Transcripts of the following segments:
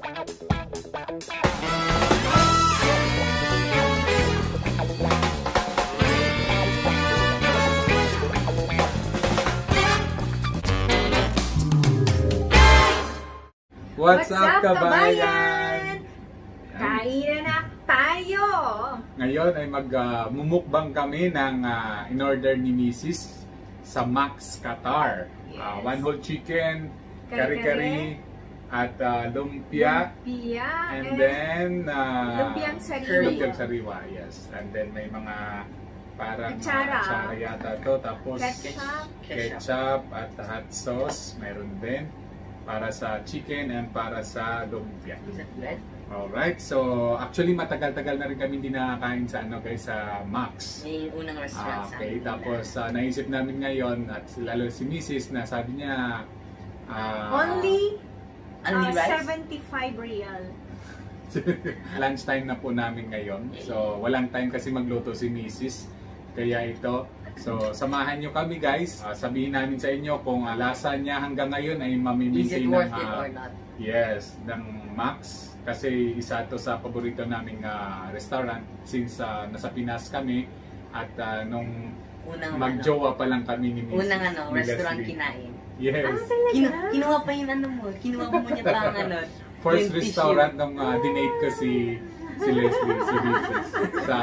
What's up, kabayan? Kain na tayo! Ngayon ay magmumukbang kami ng in-order ni Mrs. sa Max Qatar. Yes. One whole chicken, kari-kari, at lumpia. And then lumpiang sariwa. Lumpiang sariwa, yes. And then may mga parang atsara yata to. Tapos ketchup at hot sauce. Mayroon din para sa chicken and para sa lumpia. Alright, so actually matagal-tagal na rin kami hindi nakakain sa guys, sa Max. Yung unang restaurant sa okay, tapos naisip namin ngayon at lalo si Mrs. na sabi niya only 75 real. lunchtime na po namin ngayon. So walang time kasi magluto si Mrs. Kaya ito. So, samahan nyo kami guys. Sabihin namin sa inyo kung lasa niya hanggang ngayon ay mamimisi ng worth it or not? Yes, ng Max. Kasi isa to sa paborito naming restaurant since nasa Pinas kami at nung magjowa pa lang kami ni Mrs. Unang restaurant kinain. Yes. Kinuha pa yung kinuha mo niya pa ang First restaurant nung dinate ko si Leslie, si Mrs. Sa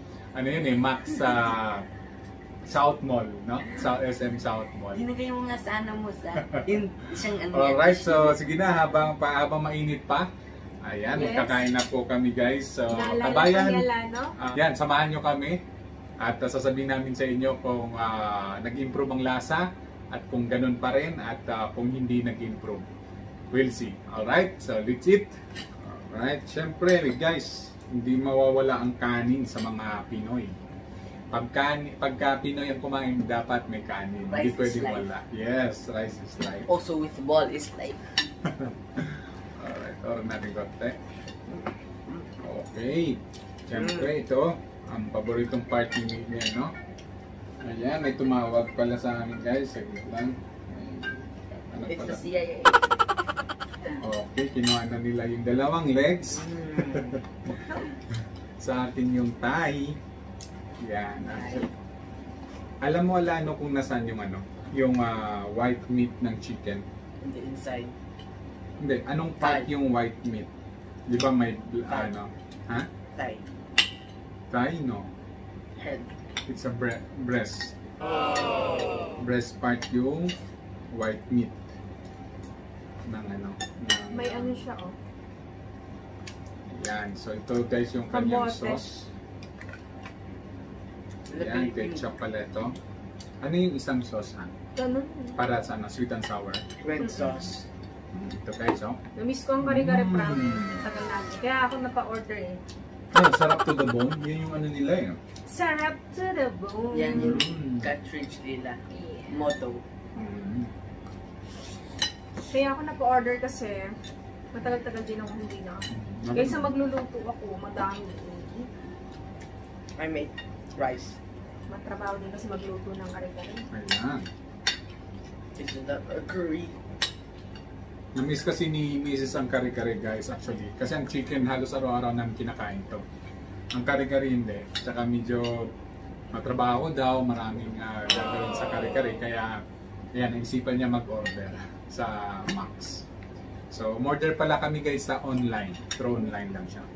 Max sa South Mall, no? Sa SM South Mall. Dinagay mo nga sa mo sa siyang Alright, so sige na habang mainit pa. Ayan, yes. Magkakain na po kami guys. So, kabayan, yan, samahan nyo kami. At sasabihin namin sa inyo kung nag-improve ang lasa at kung ganun pa rin at kung hindi nag-improve. We'll see. Alright, so let's eat. Alright, syempre guys, hindi mawawala ang kanin sa mga Pinoy. Pagka Pinoy ang kumain, dapat may kanin. Hindi pwede wala. Yes, rice is life. Also with ball is life. Alright, oras natin konti. Okay. Siyempre, ito, ang paboritong party meat niya, no? Ayan, may tumawag pala sa amin guys. Saglit lang. It's the CIA. Okay, kinuha na nila yung dalawang legs. Sa atin yung thigh. Yan. Alam mo kung nasaan yung white meat ng chicken? On the inside. Hindi, anong part yung white meat? Di ba may Ha? Thigh. Thigh, no. Head. It's a breast. Breast part yung white meat. Ng may siya, oh. Yan, so ito guys yung kanyang sauce. Yan, ketchup pala ito. Ano yung isang sauce, ha? Ganun. Para sa sweet and sour. Red sauce. Ito guys, oh. Namiss ko ang kari-kari prank. Tagal namin. Kaya ako napa-order eh. Sarap to the bone. Yan yung nila eh. Sarap to the bone. Yan yung cartridge nila. Yeah. Motto. Kaya ako napa-order kasi matagal-tagal din ako hindi na. Kaysa magluluto ako, madami. I made rice. Matrabaho din kasi magluto ng kare-kare. Ayan. Is that a curry? Namiss kasi ni Mrs. ang kare-kare guys actually. Kasi ang chicken halos araw-araw namin kinakain to. Ang kare-kare hindi. Tsaka medyo matrabaho daw, maraming gagawin sa kare-kare. Kaya ayan, naisipan niya mag-order sa Max. So, umorder pala kami guys sa online. Through online lang siya.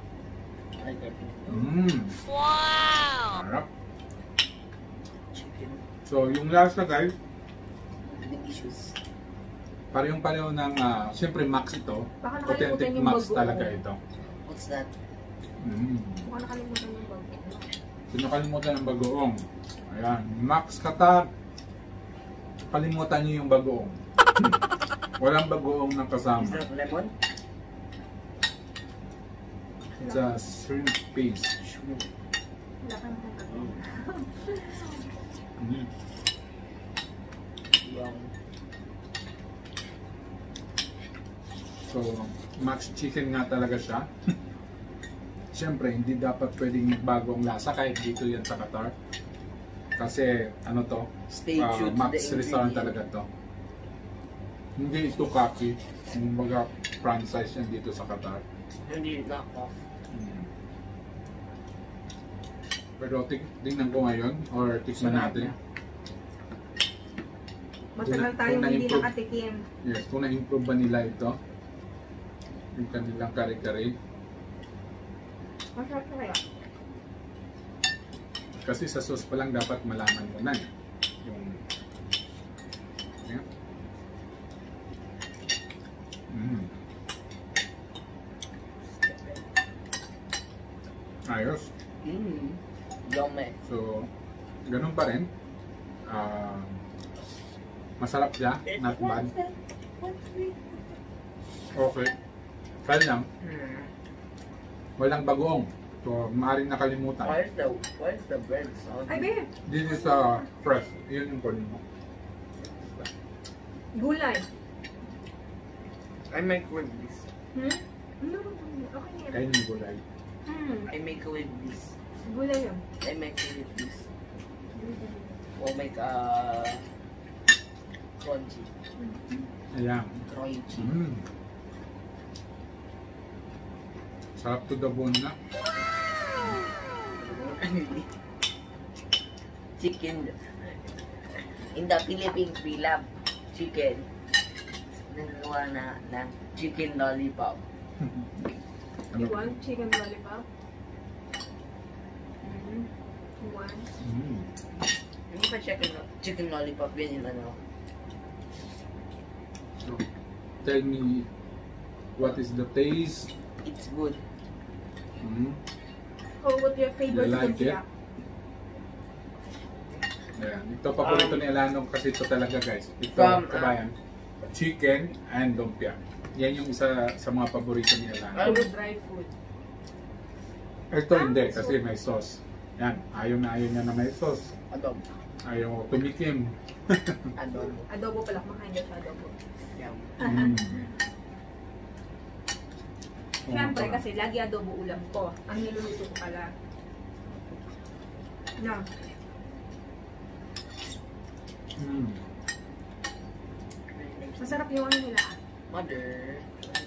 Wow! Harap. Chicken. So, yung lasa guys, Delicious. parehong-pareho ng, siyempre Max ito. Baka Authentic nakalimutan yung Max bagoong. talaga ito. What's that? Baka nakalimutan yung bagoong. Sinakalimutan ng bagoong. Ayan, Max Qatar. Kalimutan niyo yung bagoong. Walang bagoong na kasama. Is that lemon? It's a shrimp paste. Lakan ng bagoong. Wow. So, Max chicken nga talaga siya. Siyempre, hindi dapat pwedeng magbago ang lasa kahit dito yan sa Qatar. Kasi, ano to? Stay true to Max the restaurant ingredient. talaga to. Hindi ito copy. Yung mga franchise yan dito sa Qatar. Hindi knock off. Pero tingnan ko ngayon or tikman natin. Matagal tayong hindi nakatikim. Yes, kung na-improve ba nila ito. Yung kanilang kare-kare. Masarap na kaya? Kasi sa sauce pa lang dapat malaman mo na eh. Yung... Yeah. Ayos. Yummy. So, ganun pa rin. Masarap siya, not bad. Okay. Kaya lang, walang bagoong. So, maaaring nakalimutan. Where's the bread sauce? Ay, babe! This is fresh. Yun yung kunin mo. Gulay. I microwave this. No, okay na yan. Kain yung gulay. I microwave this. Gulay yun. I microwave this. We'll make crunchy. Ayan. Crunchy. Sarap to the bone na. Chicken. In the Philippines, we love chicken. Nagawa na ng chicken lollipop. You want chicken lollipop? You want? Hindi pa chicken lollipop yun yung ano. So, tell me, what is the taste? It's good. Oh, what your favorite You like lumpia? Ayan. Ito paborito ni Alano kasi ito talaga guys. Ito, From, kabayan. Chicken and lumpia. Yan yung isa sa mga paborito ni Alano. Puro dry food. Ito hindi kasi may sauce. Yan. Ayaw niya na may sauce. Adobo. Ayaw tumikim. Adobo. Adobo pala, kumakain daw sa adobo. Yum. Siyempre, kasi lagi adobo ulam ko. Ang niluluto ko pala. No. Masarap yung ano nila. Mother.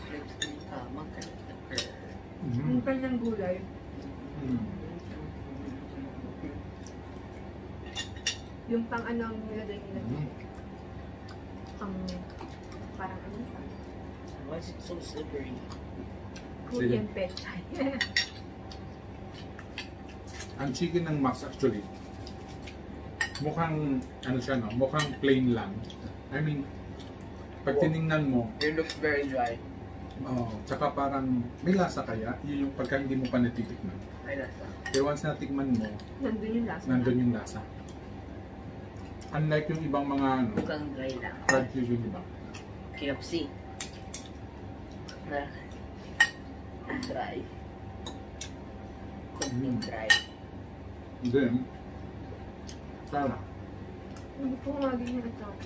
Yung kanyang gulay. Yung pang ano ang nilagay nila. Parang ano siya. Why is it so slippery? Korean pechay. Ang chicken ng Max actually, mukhang, ano siya no, mukhang plain lang. I mean, pag tinignan mo, It looks very dry. tsaka parang may lasa kaya, yun yung pagka hindi mo pa natitikman. May lasa. Pero once natikman mo, Nandun yung lasa. nandun yung lasa. Unlike yung ibang mga ano, Mukhang dry lang. fried chicken, di ba? KFC. Na. Dry. Kunting dry. Then, sarap. Gusto ko nga din yung ito.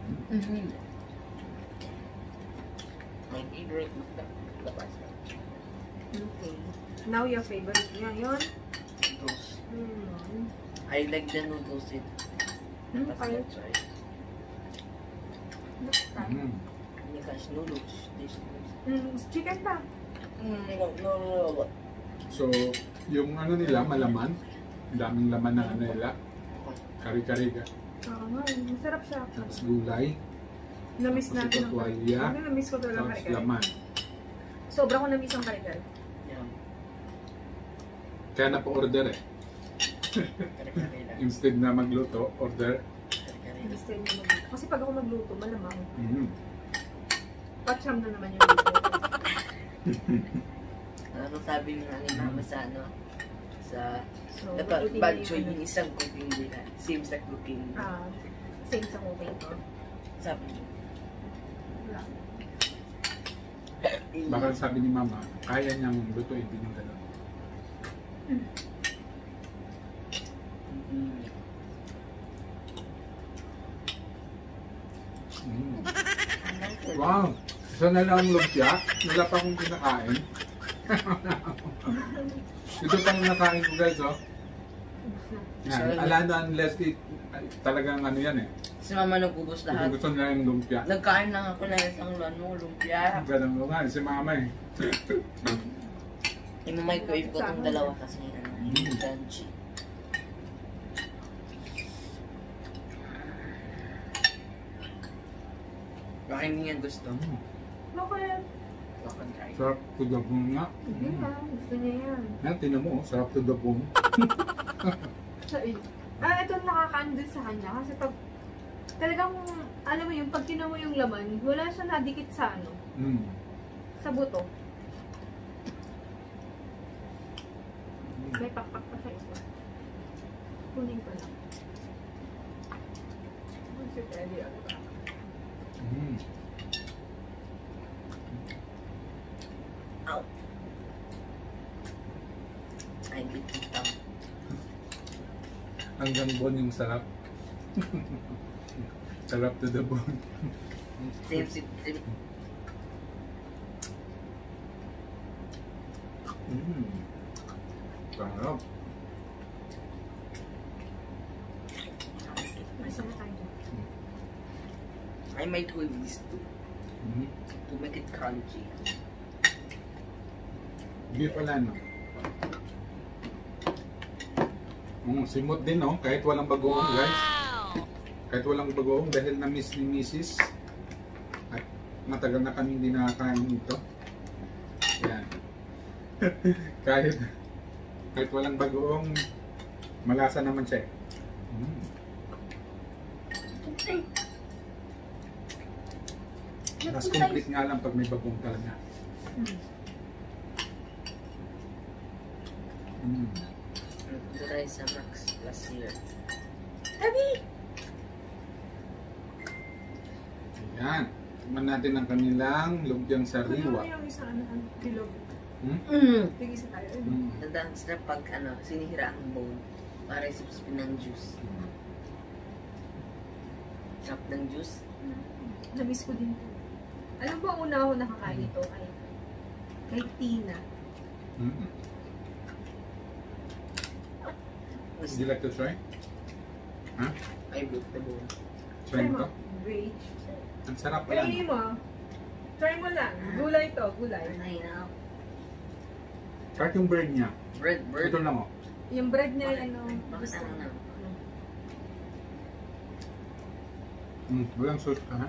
My favorite is the pasta. Okay. Now your favorite niya yun? Noodles. I like the noodles in the pasta. Okay. Sorry. Next time. Because noodles. This noodles. Chicken pa. No. So, yung ano nila, malaman. Ang daming laman na ano nila. Kari-kari ka. Masarap siya. Tapos gulay. Namiss Tapos natin ito tuwalya. Namiss ko talaga Tapos kare-kare. laman. Sobra ko namiss ang kare-kare. Yeah. Kaya na-order eh. Kare-kare lang. Instead na magluto, order. Kare-kare lang. Instead na magluto. Kasi pag ako magluto, malamang. Patsyam na naman yung luto. Ano sabi nga ni Mama sa ano? Sa So, dapat lutuin bad niyo choice yung yung isang cooking nila. Seems like cooking. same sa cooking ko. Sabi niya. Wala. Baka sabi ni Mama, kaya niyang lutuin din yung gano'n. Wow! Isa na lang ang lumpia. Wala pa akong kinakain. Ito pang nakain ko guys, oh. Yan. Alano and Leslie, talagang ano yan eh. Si mama nagubos lahat. Gusto nila yung lumpia. Nagkain lang ako na isang lumpia. Ganun mo nga, si mama eh. I-microwave ko itong dalawa kasi crunchy. Baka hindi niya gusto. Bakit? Baka try. Sarap to the bone nga. Hindi na, gusto niya yan. Yan, tinan mo, sarap to the bone. Ito nakakaano din sa kanya kasi pag talagang, alam mo yung pag kinuha mo yung laman, wala siya nadikit sa ano, sa buto. May pakpak pa sa isa. Kunin ko lang. Si Freddy, ano ba? Ow! Ay, bititang. Hanggang bone yung sarap. Sarap to the bone. Sip. Sarap. Masa na tayo. I microwave these two to make it crunchy. Hindi pala no. Simot din no, kahit walang bagoong guys. Kahit walang bagoong dahil na-miss ni Mrs. At matagal na kami hindi nakakain ito. Yan. kahit walang bagoong, malasa naman siya. Mas complete nga lang pag may bagoong talaga. Try sa Max last year. Abi! Yan. Tignan natin ang kanilang lumpiang sariwa. Ano yung isa, bilog? Tigisa tayo. Nadaan sila pag sinihira ang bowl para isipsipin ng juice. Sarap ng juice. Namiss ko din. Alam ba una ako nakakain ito kay Tina. Would you like to try? Huh? I broke the bowl. Try mo to? Great. Ang sarap Kainin yan. mo. Try mo lang. Gulay to, gulay. Ay, na. Kahit yung bread niya. Bread. Ito lang oh. Yung bread niya, ano, Bakit ano na? Walang sauce ka ha?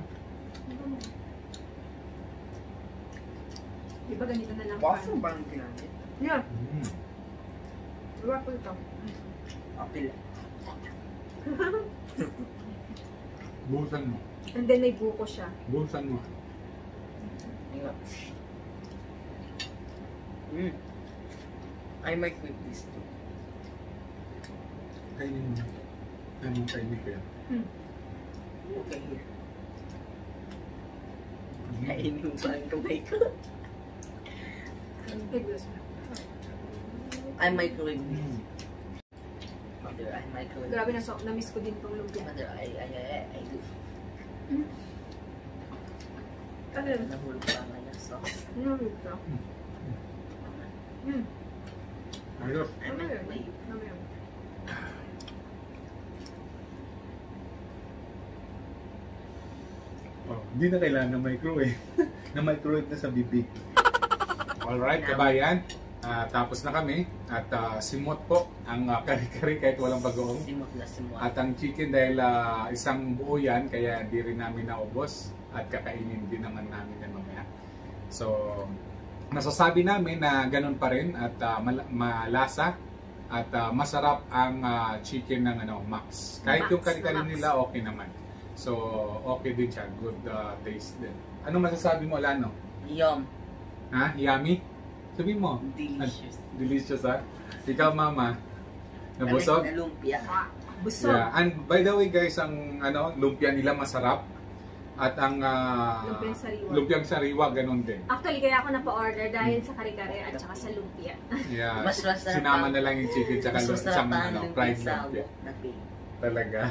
Diba ganito na lang? Waffle ba ang ginamit? Yeah. Waffle to. Apil. Buhusan mo. And then may buko siya. Buhusan mo. I microwave this too. Kainin mo. Ano kainin ko yan? Okay, here. Kainin mo ba ang kamay ko? I microwave this. Mother, I microwave. Grabe na-miss ko din tong lumpia. Mother, I do. Ano? Nahulog pa nga ng sauce. Ano ito? Ayos. I microwave. Hindi na kailangan na microwave. Na-microwave na sa bibig. Alright, kabayan. Tapos na kami. At simot po ang kari-kari kahit walang bagoong. Simot na simot. At ang chicken dahil isang buo yan, kaya di rin namin naubos. At kakainin din naman namin yan mamaya. So, masasabi namin na ganun pa rin at malasa at masarap ang chicken ng Max. Kahit Max, yung kari-kari Max. nila okay naman. So, okay din siya. Good taste din. Ano masasabi mo, Lano? Yum. Ha? Yummy? Sabi mo. Delicious. Delicious ha? Ikaw, Mama? Nabusog? Na lumpia. Busog. Yeah. And by the way guys, ang lumpia nila masarap. At ang lumpiang sariwa, ganun din. Actually, kaya ako napa-order dahil sa kare-kare at saka sa lumpia. Yeah. Mas masarap Sinama na lang yung chicken tsaka Mas masarap isang pa ang fried lumpia sa lumpia. wok na pig. Talaga.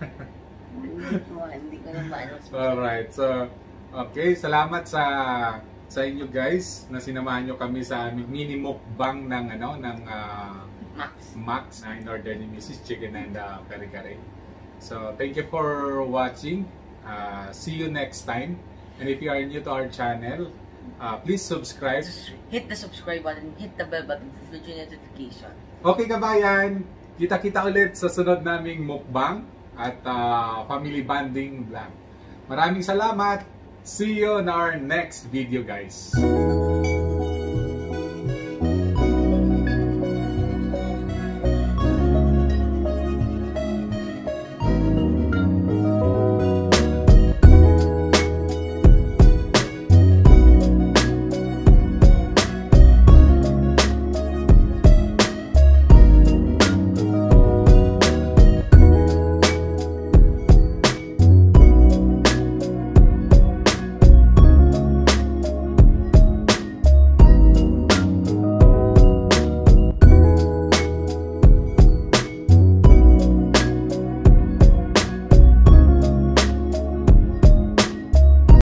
Hindi ko na maano. Alright, so okay, salamat sa inyo guys na sinamahan nyo kami sa aming mini mukbang ng Max. Max na in order ni Mrs. Chicken and kare-kare. So, thank you for watching. See you next time. And if you are new to our channel, please subscribe. Hit the subscribe button, hit the bell button for future notification. Okay kabayan, kita-kita ulit sa sunod naming mukbang at family bonding vlog. Maraming salamat. See you in our next video, guys.